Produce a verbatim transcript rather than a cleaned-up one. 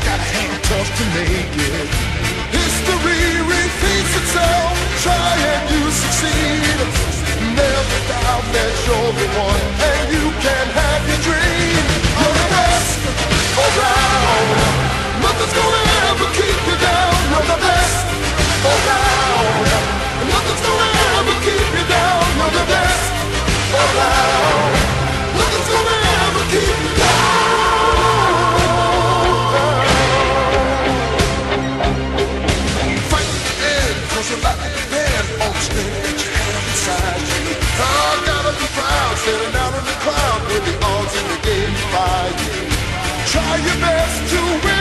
gotta hang tough to make it. History repeats itself, try and you succeed. Never doubt that you're the one, and you can have your dream. You're the best around, nothing's gonna ever keep you down. You're the best around, nothing's gonna ever keep you down. You're the best around, nothing's gonna ever keep you down. Fight to the end, cause you're about to depend on the strength that you have inside you. I gotta be proud, standing out in the cloud with the odds in the game by you. Try your best to win.